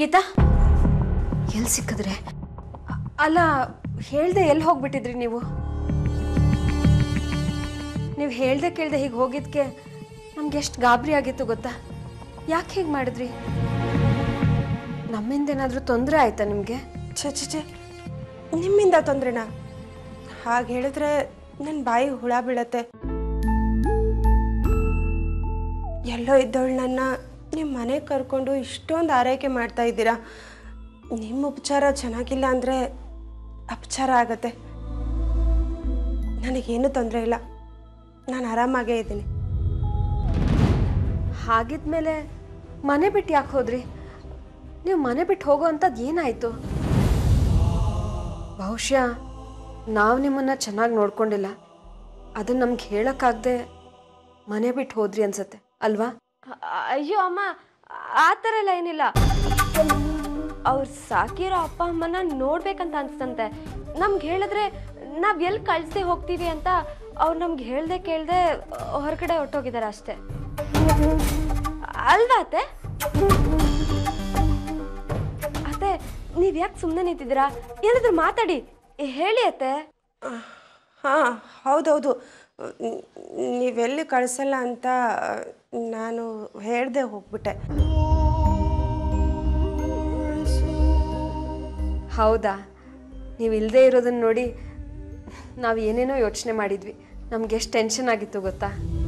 ಗೀತಾ ಎಲ್ಲಿ ಸಿಕ್ಕಿದ್ರೆ? ಅಲ್ಲ ಹೇಳ್ದೆ ಎಲ್ಲಿ ಹೋಗ್ಬಿಟ್ಟಿದ್ರಿ ನೀವು? ನೀವು ಹೇಳ್ದೆ ಕೇಳ್ದೆ ಹೀಗೆ ಹೋಗಿದ್ಕೆ ನಮ್ಗೆ ಎಷ್ಟು ಗಾಬರಿ ಆಗಿತ್ತು ಗೊತ್ತಾ? ಯಾಕೆ ಹೀಗೆ ಮಾಡಿದ್ರಿ? ನಮ್ಮಿಂದ ಏನಾದರೂ ತೊಂದರೆ ಆಯ್ತಾ ನಿಮಗೆ? ಛೇ ನಿಮ್ಮಿಂದ ತೊಂದ್ರೆನಾ? ಹಾಗೆ ಹೇಳಿದ್ರೆ ನನ್ನ ಬಾಯಿಗೆ ಹುಳ ಬೀಳತ್ತೆ. ಎಲ್ಲೋ ಇದ್ದವಳು ನನ್ನ ನಿಮ್ಮ ಮನೆಗೆ ಕರ್ಕೊಂಡು ಇಷ್ಟೊಂದು ಆರೈಕೆ ಮಾಡ್ತಾ ಇದ್ದೀರಾ. ನಿಮ್ಮ ಉಪಚಾರ ಚೆನ್ನಾಗಿಲ್ಲ ಅಂದರೆ ಅಪಚಾರ ಆಗತ್ತೆ. ನನಗೇನು ತೊಂದರೆ ಇಲ್ಲ, ನಾನು ಆರಾಮಾಗೇ ಇದ್ದೀನಿ. ಹಾಗಿದ್ಮೇಲೆ ಮನೆ ಬಿಟ್ಟು ಯಾಕೆ ಹೋದ್ರಿ? ನೀವು ಮನೆ ಬಿಟ್ಟು ಹೋಗೋ ಅಂಥದ್ದು ಏನಾಯಿತು? ಬಹುಶಃ ನಾವು ನಿಮ್ಮನ್ನು ಚೆನ್ನಾಗಿ ನೋಡ್ಕೊಂಡಿಲ್ಲ, ಅದನ್ನು ನಮ್ಗೆ ಹೇಳೋಕ್ಕಾಗದೆ ಮನೆ ಬಿಟ್ಟು ಹೋದ್ರಿ ಅನ್ಸತ್ತೆ ಅಲ್ವಾ? ಅಯ್ಯೋ ಅಮ್ಮ, ಆ ಥರ ಎಲ್ಲ ಏನಿಲ್ಲ. ಅವ್ರು ಸಾಕಿರೋ ಅಪ್ಪ ಅಮ್ಮನ ನೋಡ್ಬೇಕಂತ ಅನ್ಸ್ತಂತೆ. ನಮ್ಗೆ ಹೇಳಿದ್ರೆ ನಾವು ಎಲ್ಲಿ ಕಳಿಸ್ದೆ ಹೋಗ್ತೀವಿ ಅಂತ ಅವ್ರು ನಮ್ಗೆ ಹೇಳ್ದೆ ಕೇಳ್ದೆ ಹೊರಗಡೆ ಹೊರಟೋಗಿದ್ದಾರೆ ಅಷ್ಟೇ ಅಲ್ವಾ ಅತ್ತೆ? ಅತ್ತೆ ನೀವು ಯಾಕೆ ಸುಮ್ಮನೆ ನಿಂತಿದ್ದೀರಾ? ಏನಾದರೂ ಮಾತಾಡಿ, ಹೇಳಿ ಅತ್ತೆ. ಹಾಂ ಹೌದೌದು, ನೀವೆಲ್ಲಿ ಕಳಿಸಲ್ಲ ಅಂತ ನಾನು ಹೇಳ್ದೆ ಹೋಗ್ಬಿಟ್ಟೆ. ಹೌದಾ? ನೀವು ಇಲ್ಲದೆ ಇರೋದನ್ನ ನೋಡಿ ನಾವು ಏನೇನೋ ಯೋಚನೆ ಮಾಡಿದ್ವಿ. ನಮ್ಗೆ ಎಷ್ಟು ಟೆನ್ಷನ್ ಆಗಿತ್ತು ಗೊತ್ತಾ?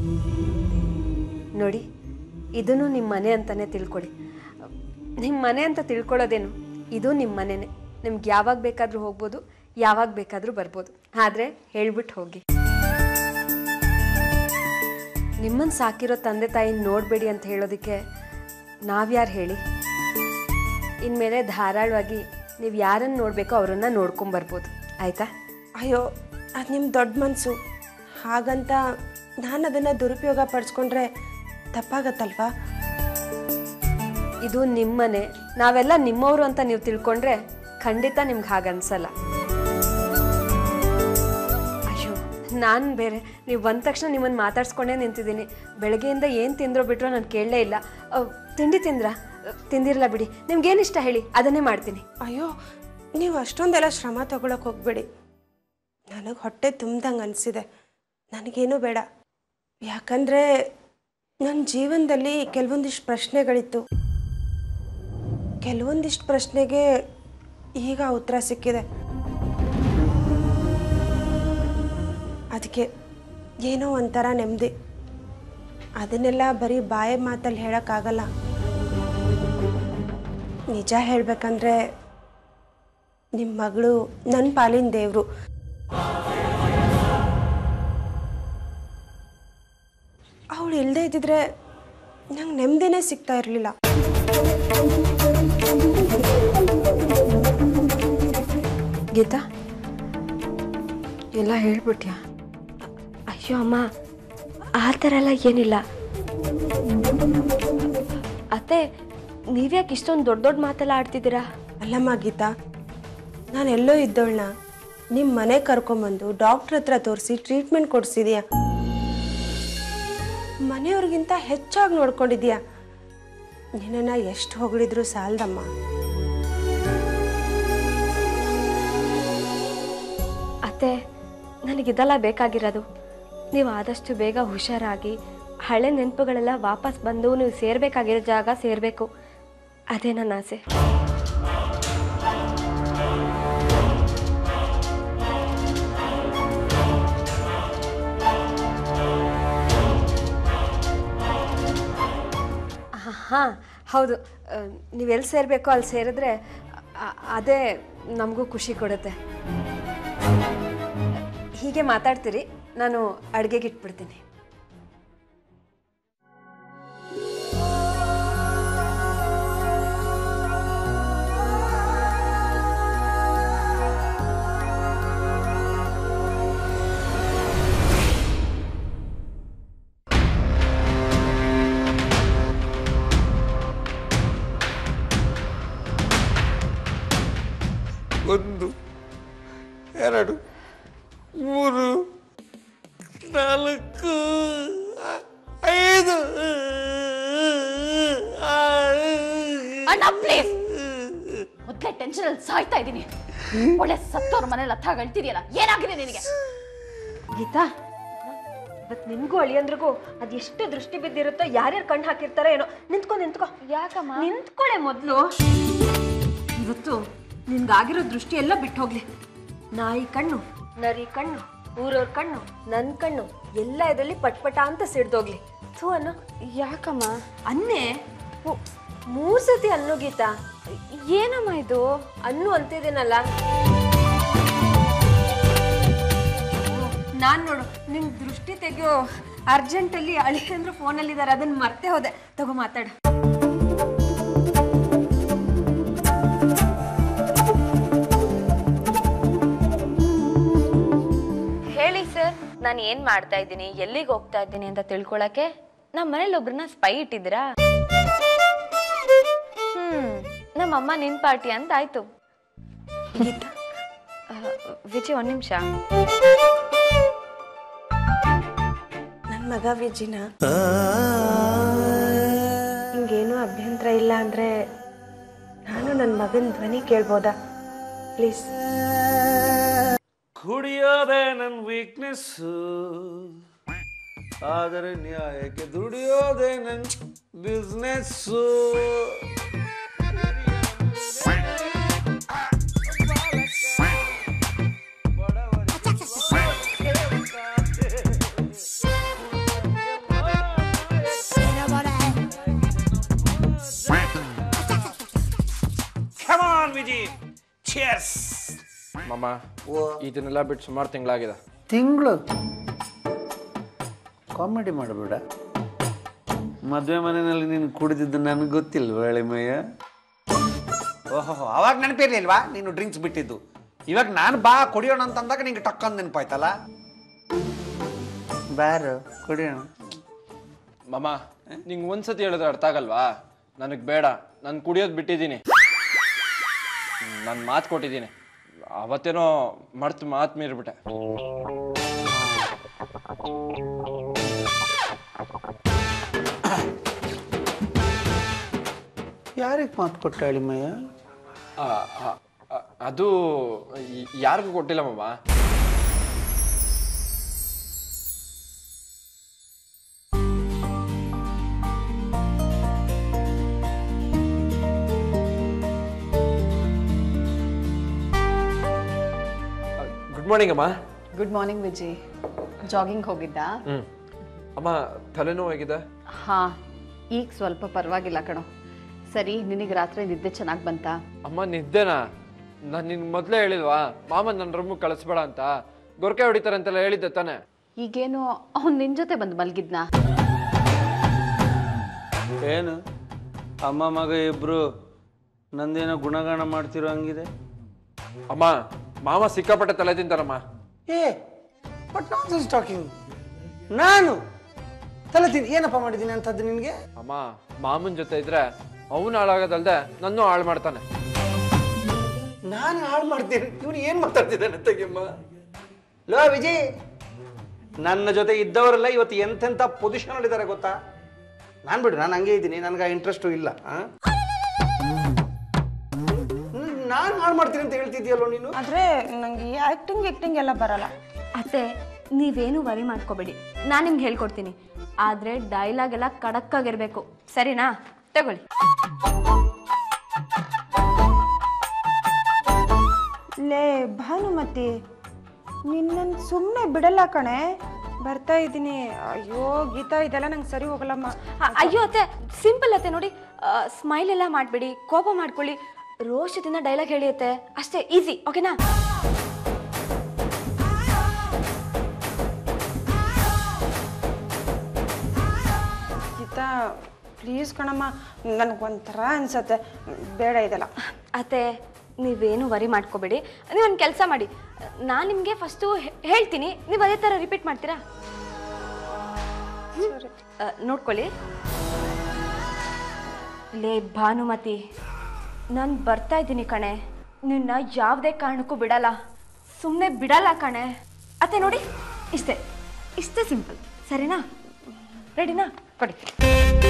ನೋಡಿ, ಇದನ್ನು ನಿಮ್ಮ ಮನೆ ಅಂತಲೇ ತಿಳ್ಕೊಳ್ಳಿ. ನಿಮ್ಮ ಮನೆ ಅಂತ ತಿಳ್ಕೊಳ್ಳೋದೇನು, ಇದು ನಿಮ್ಮ ಮನೆಯೇ. ನಿಮ್ಗೆ ಯಾವಾಗ ಬೇಕಾದರೂ ಹೋಗ್ಬೋದು, ಯಾವಾಗ ಬೇಕಾದರೂ ಬರ್ಬೋದು. ಆದರೆ ಹೇಳ್ಬಿಟ್ಟು ಹೋಗಿ. ನಿಮ್ಮನ್ನು ಸಾಕಿರೋ ತಂದೆ ತಾಯಿನ ನೋಡಬೇಡಿ ಅಂತ ಹೇಳೋದಕ್ಕೆ ನಾವ್ಯಾರು ಹೇಳಿ? ಇನ್ಮೇಲೆ ಧಾರಾಳವಾಗಿ ನೀವು ಯಾರನ್ನು ನೋಡಬೇಕೋ ಅವರನ್ನು ನೋಡ್ಕೊಂಬರ್ಬೋದು, ಆಯಿತಾ? ಅಯ್ಯೋ, ಅದು ನಿಮ್ಮ ದೊಡ್ಡ ಮನಸ್ಸು. ಹಾಗಂತ ನಾನು ಅದನ್ನು ದುರುಪಯೋಗ ಪಡಿಸ್ಕೊಂಡ್ರೆ ತಪ್ಪಾಗತ್ತಲ್ವಾ? ಇದು ನಿಮ್ಮನೆ, ನಾವೆಲ್ಲ ನಿಮ್ಮವರು ಅಂತ ನೀವು ತಿಳ್ಕೊಂಡ್ರೆ ಖಂಡಿತ ನಿಮ್ಗೆ ಹಾಗನ್ಸಲ್ಲ. ಅಯ್ಯೋ, ನಾನು ಬೇರೆ, ನೀವು ಬಂದ ತಕ್ಷಣ ನಿಮ್ಮನ್ನು ಮಾತಾಡ್ಸ್ಕೊಂಡೇ ನಿಂತಿದ್ದೀನಿ. ಬೆಳಗ್ಗೆಯಿಂದ ಏನು ತಿಂದ್ರೋ ಬಿಟ್ರೋ ನಾನು ಕೇಳಲೇ ಇಲ್ಲ. ತಿಂಡಿ ತಿಂದಿರಲ್ಲ ಬಿಡಿ. ನಿಮ್ಗೇನು ಇಷ್ಟ ಹೇಳಿ, ಅದನ್ನೇ ಮಾಡ್ತೀನಿ. ಅಯ್ಯೋ, ನೀವು ಅಷ್ಟೊಂದೆಲ್ಲ ಶ್ರಮ ತಗೊಳಕ್ಕೆ ಹೋಗ್ಬೇಡಿ. ನನಗೆ ಹೊಟ್ಟೆ ತುಂಬ್ದಂಗೆ ಅನಿಸಿದೆ. ನನಗೇನು ಬೇಡ. ಯಾಕಂದರೆ ನನ್ನ ಜೀವನದಲ್ಲಿ ಕೆಲವೊಂದಿಷ್ಟು ಪ್ರಶ್ನೆಗಳಿತ್ತು. ಕೆಲವೊಂದಿಷ್ಟು ಪ್ರಶ್ನೆಗೆ ಈಗ ಉತ್ತರ ಸಿಕ್ಕಿದೆ. ಅದಕ್ಕೆ ಏನೋ ಒಂಥರ ನೆಮ್ಮದಿ. ಅದನ್ನೆಲ್ಲ ಬರೀ ಬಾಯಿ ಮಾತಲ್ಲಿ ಹೇಳೋಕ್ಕಾಗಲ್ಲ. ನಿಜ ಹೇಳಬೇಕಂದ್ರೆ ನಿಮ್ಮ ಮಗಳು ನನ್ನ ಪಾಲಿನ ದೇವರು. ಅವಳು ಇಲ್ಲದೆ ಇದ್ದಿದ್ರೆ ನಂಗೆ ನೆಮ್ಮದಿನೇ ಸಿಗ್ತಾ ಇರಲಿಲ್ಲ. ಗೀತಾ, ಎಲ್ಲ ಹೇಳ್ಬಿಟ್ಯಾ? ಅಯ್ಯೋ ಅಮ್ಮ, ಆ ಥರ ಎಲ್ಲ ಏನಿಲ್ಲ. ಅತ್ತೆ, ನೀವ್ಯಾಕೆ ಇಷ್ಟೊಂದು ದೊಡ್ಡ ದೊಡ್ಡ ಮಾತೆಲ್ಲ ಆಡ್ತಿದ್ದೀರಾ? ಅಲ್ಲಮ್ಮ ಗೀತಾ, ನಾನು ಎಲ್ಲೋ ಇದ್ದವಳನ್ನ ನಿಮ್ಮ ಮನೆಗೆ ಕರ್ಕೊಂಬಂದು ಡಾಕ್ಟ್ರ್ ಹತ್ರ ತೋರಿಸಿ ಟ್ರೀಟ್ಮೆಂಟ್ ಕೊಡಿಸಿದ್ಯಾ. ಮನೆಯವ್ರಿಗಿಂತ ಹೆಚ್ಚಾಗಿ ನೋಡ್ಕೊಂಡಿದ್ಯಾ. ನಿನ್ನನ್ನು ಎಷ್ಟು ಹೊಗಳಿದ್ರು ಸಾಲದಮ್ಮ. ಅತ್ತೆ, ನನಗಿದೆಲ್ಲ ಬೇಕಾಗಿರೋದು. ನೀವು ಆದಷ್ಟು ಬೇಗ ಹುಷಾರಾಗಿ ಹಳೆ ನೆನಪುಗಳೆಲ್ಲ ವಾಪಸ್ ಬಂದು ನೀವು ಸೇರಬೇಕಾಗಿರೋ ಜಾಗ ಸೇರಬೇಕು. ಅದೇ ನನ್ನ ಆಸೆ. ಹಾಂ ಹೌದು, ನೀವೆಲ್ಲಿ ಸೇರಬೇಕೋ ಅಲ್ಲಿ ಸೇರಿದ್ರೆ ಅದೇ ನಮಗೂ ಖುಷಿ ಕೊಡುತ್ತೆ. ಹೀಗೆ ಮಾತಾಡ್ತೀರಿ, ನಾನು ಅಡುಗೆಗೆ ಇಟ್ಬಿಡ್ತೀನಿ. ಒಂದು, ಎರಡು, ಮೂರು, ನಾಲ್ಕು, ಐದು, ಅಣ್ಣ ಪ್ಲೀಸ್ ಟೆನ್ಷನ್ ಅಲ್ಲಿ ಸಾಯ್ತಾ ಇದ್ದೀನಿ. ಒಳ್ಳೆ ಸತ್ತವ್ರ ಮನೇಲಿ ಹತ್ತಾಗ ಅಳ್ತಿದ್ಯಲ್ಲ, ಏನಾಗಿದೆ ನಿನಗೆ? ಗೀತಾ, ಇವತ್ತು ನಿನ್ಗೂ ಅಳಿಯಂದ್ರಿಗೂ ಅದೆಷ್ಟು ದೃಷ್ಟಿ ಬಿದ್ದಿರುತ್ತೋ, ಯಾರ್ಯಾರು ಕಣ್ಣು ಹಾಕಿರ್ತಾರೋ ಏನೋ. ನಿಂತ್ಕೋ. ಯಾಕಮ್ಮ? ನಿಂತ್ಕೊಳ್ಳೆ ಮೊದಲು. ಇವತ್ತು ನಿನ್ಗಾಗಿರೋ ದೃಷ್ಟಿ ಎಲ್ಲ ಬಿಟ್ಟು ಹೋಗ್ಲಿ. ನಾಯಿ ಕಣ್ಣು, ನರಿ ಕಣ್ಣು, ಊರವ್ರ ಕಣ್ಣು, ನನ್ನ ಕಣ್ಣು ಎಲ್ಲ ಇದರಲ್ಲಿ ಪಟ್ಪಟ ಅಂತ ಸಿಡ್ದೋಗ್ಲಿ. ಥೂ ಅನ್ನೋ. ಯಾಕಮ್ಮ? ಅನ್ನೇ 3 ಸತಿ ಅನ್ನೋ ಗೀತಾ. ಏನಮ್ಮ ಇದು? ಅನ್ನು ಅಂತಿದ್ದೀನಲ್ಲ. ನಾನು ನೋಡು, ನಿಂಗೆ ದೃಷ್ಟಿ ತೆಗೆಯೋ ಅರ್ಜೆಂಟಲ್ಲಿ ಅಳಿಯಂದ್ರು ಫೋನಲ್ಲಿದ್ದಾರೆ, ಅದನ್ನು ಮರ್ತೇ ಹೋದೆ. ತಗೋ ಮಾತಾಡು. ಹೇಳಿ ಸರ್, ನಾನು ಏನ್ ಮಾಡ್ತಾ ಇದ್ದೀನಿ, ಎಲ್ಲಿಗೆ ಹೋಗ್ತಾ ಇದ್ದೀನಿ ಅಂತ ತಿಳ್ಕೊಳಕ್ಕೆ ನಮ್ಮ ಮನೇಲಿ ಒಬ್ರನ್ನ ಸ್ಪೈ ಇಟ್ಟಿದ್ದೀರಾ? ನಮ್ಮಮ್ಮ ನಿನ್ ಪಾರ್ಟಿ ಅಂತ ಆಯ್ತು. ವಿಜಯ್, 1 ನಿಮಿಷ. ನನ್ನ ಮಗ ವಿಜಿನ ಹಿಂಗೇನೂ ಅಭ್ಯಂತರ ಇಲ್ಲ ಅಂದರೆ ನಾನು ನನ್ನ ಮಗನ ಧ್ವನಿ ಕೇಳ್ಬೋದಾ ಪ್ಲೀಸ್? ಕುಡಿಯೋದೇ ನನ್ನ ವೀಕ್ನೆಸ್, ಆದರೆ ನ್ಯಾಯಕ್ಕೆ ದುಡಿಯೋದೇ ನನ್ನ ಬಿಸ್ನೆಸ್ಸು. ಮಾಮ, ಇದನ್ನೆಲ್ಲ ಬಿಟ್ಟು ಸುಮಾರು ತಿಂಗಳಾಗಿದೆ. ತಿಂಗಳು ಕಾಮಿಡಿ ಮಾಡಬೇಡ. ಮದುವೆ ಮನೆಯಲ್ಲಿ ನೀನು ಕುಡಿದಿದ್ದು ನನಗೆ ಗೊತ್ತಿಲ್ವ ಎಳೆಮಯ್ಯ? ಓಹೋ, ಅವಾಗ ನೆನಪಿರ್ಲಿಲ್ವಾ ನೀನು ಡ್ರಿಂಕ್ಸ್ ಬಿಟ್ಟಿದ್ದು? ಇವಾಗ ನಾನು ಬಾ ಕುಡಿಯೋಣ ಅಂತಂದಾಗ ನಿಂಗೆ ಟಕ್ಕಂದು ನೆನಪಾಯ್ತಲ್ಲ. ಬಾರು ಕುಡಿಯೋಣ. ಮಾಮ, ನಿಂಗೆ ಒಂದ್ಸತಿ ಹೇಳಿದ್ರೆ ಅರ್ಥ ಆಗಲ್ವಾ? ನನಗೆ ಬೇಡ, ನಾನು ಕುಡಿಯೋದು ಬಿಟ್ಟಿದ್ದೀನಿ. ನಾನು ಮಾತು ಕೊಟ್ಟಿದ್ದೀನಿ, ಅವತ್ತೇನೋ ಮಾತು ಮೀರ್ಬಿಟ್ಟೆ. ಯಾರಿಗೆ ಮಾತು ಕೊಟ್ಟ ಅಳಿಮಯ್ಯ? ಅದು ಯಾರಿಗೂ ಕೊಟ್ಟಿಲ್ಲ ಮಾಮ. ಗುಡ್ ಮಾರ್ನಿಂಗ್ ಅಮ್ಮ. Good morning Vijay. ಜಾಗಿಂಗ್ ಹೋಗಿದ್ದ? ಅಮ್ಮ, ತಲೆನೋವು ಹೇಗಿದೆ? ಹಾ, ಈಗ ಸ್ವಲ್ಪ ಪರವಾಗಿಲ್ಲ ಕಣೋ. ಸರಿ, ನಿನಗೆ ರಾತ್ರಿ ನಿದ್ದೆ ಚೆನ್ನಾಗಿ ಬಂತಾ? ಅಮ್ಮ, ನಿದ್ದೆನಾ? ನಾನು ನಿನ್ಗೆ ಮೊದಲೇ ಹೇಳಿಲ್ವಾ ಮಾಮ ನನ್ನ ರೂಮಿಗೆ ಕಳಿಸ್ಬೇಡ ಅಂತ? ಗೊರಕೆ ಹೊಡಿತಾರೆ ಅಂತೆಲ್ಲ ಹೇಳಿದ್ದೆ ತಾನೆ? ಈಗೇನು ಅವ್ನು ನಿನ್ನ ಜೊತೆ ಬಂದು ಮಲಗಿದ್ನಾ? ಏನು ಅಮ್ಮ ಮಗ ಇಬ್ರು ನಂದೇನೋ ಗುಣಗಾನ ಮಾಡ್ತಿರೋ ಹಂಗಿದೆ. ಅಮ್ಮ, ಮಾಮ ಸಿಕ್ಕಾಪಟ್ಟೆ ತಲೆ ತಿಂತಾರಮ್ಮ. But not talking. ನಾನು ತಲೆ ತಿಂದು ಏನಪ್ಪ ಮಾಡಿದ್ದೀನಿ ಅಂತದ್ದು ನಿನಗೆ? ಅಮ್ಮ, ಮಾಮನ ಜೊತೆ ಇದ್ರೆ ಅವನು ಹಾಳಾಗೋದಲ್ದೆ ನನ್ನೂ ಹಾಳು ಮಾಡ್ತಾನೆ. ನಾನು ಹಾಳು ಮಾಡ್ತೀನಿ? ಇವನು ಏನು ಮಾತಾಡ್ತಿದ್ದಾನೆ ತೆಗಿಯಮ್ಮ. ಲೋ ವಿಜಯ್, ನನ್ನ ಜೊತೆ ಇದ್ದವರೆಲ್ಲ ಇವತ್ತು ಎಂತೆಂಥ ಪೊಸಿಷನ್ ಇದ್ದಾರೆ ಗೊತ್ತಾ? ನಾನು ಬಿಡು, ನಾನು ಹಂಗೆ ಇದ್ದೀನಿ, ನನಗೆ ಇಂಟ್ರೆಸ್ಟು ಇಲ್ಲ. ನಾನು ಹಾಳು ಮಾಡ್ತೀನಿ ಅಂತ ಹೇಳ್ತಿದ್ಯಲ್ಲೋ ನೀನು. ಆದರೆ ನನಗೆ ಆ್ಯಕ್ಟಿಂಗ್ ಎಲ್ಲ ಬರಲ್ಲ. ಅತ್ತೆ, ನೀವೇನು ವರಿ ಮಾಡ್ಕೋಬೇಡಿ, ನಾನು ನಿಮ್ಗೆ ಹೇಳ್ಕೊಡ್ತೀನಿ. ಆದರೆ ಡೈಲಾಗ್ ಎಲ್ಲ ಕಡಕ್ಕಾಗಿರ್ಬೇಕು, ಸರಿನಾ? ತಗೊಳ್ಳಿ. ಲೇ ಭಾನುಮತಿ, ನಿನ್ನನ್ನು ಸುಮ್ಮನೆ ಬಿಡಲ್ಲ ಕಣೆ. ಬರ್ತಾ ಇದ್ದೀನಿ. ಅಯ್ಯೋ ಗೀತಾ, ಇದೆಲ್ಲ ನಂಗೆ ಸರಿ ಹೋಗಲ್ಲಮ್ಮ. ಅಯ್ಯೋ ಅತ್ತೆ, ಸಿಂಪಲ್ ಅತ್ತೆ ನೋಡಿ. ಸ್ಮೈಲ್ ಎಲ್ಲ ಮಾಡಬೇಡಿ, ಕೋಪ ಮಾಡ್ಕೊಳ್ಳಿ, ರೋಷದಿಂದ ಡೈಲಾಗ್ ಹೇಳಿ ಅತ್ತೆ, ಅಷ್ಟೇ, ಈಸಿ, ಓಕೆನಾ? ಗೀತಾ ಪ್ಲೀಸ್ ಕಣಮ್ಮ, ನನಗೊಂಥರ ಅನ್ಸತ್ತೆ. ಬೇಡ ಇದೆಲ್ಲ. ಅತ್ತೆ, ನೀವೇನು ವರಿ ಮಾಡ್ಕೋಬೇಡಿ. ನೀವು ಒಂದು ಕೆಲಸ ಮಾಡಿ, ನಾನು ನಿಮಗೆ ಫಸ್ಟು ಹೇಳ್ತೀನಿ, ನೀವು ಅದೇ ಥರ ರಿಪೀಟ್ ಮಾಡ್ತೀರಾ? ನೋಡ್ಕೊಳ್ಳಿ. ಲೇ ಭಾನುಮತಿ, ನಾನು ಬರ್ತಾ ಇದ್ದೀನಿ ಕಣೆ, ನಿನ್ನ ಯಾವುದೇ ಕಾರಣಕ್ಕೂ ಬಿಡಲ್ಲ, ಸುಮ್ಮನೆ ಬಿಡಲ್ಲ ಕಣೆ. ಅತ್ತೆ ನೋಡಿ, ಇಷ್ಟೇ ಸಿಂಪಲ್, ಸರಿನಾ? ರೆಡಿನಾ? ಕೊಡಿ.